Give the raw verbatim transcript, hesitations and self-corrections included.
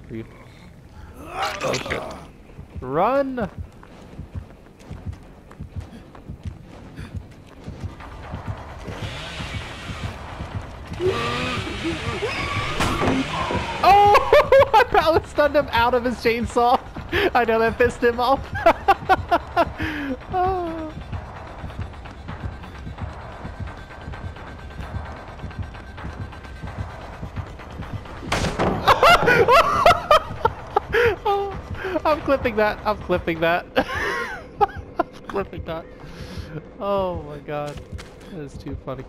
Read. Oh shit. Run! Oh! I probably stunned him out of his chainsaw. I know that pissed him off. Oh. Oh, I'm clipping that. I'm clipping that. I'm clipping that. Oh my god. That is too funny.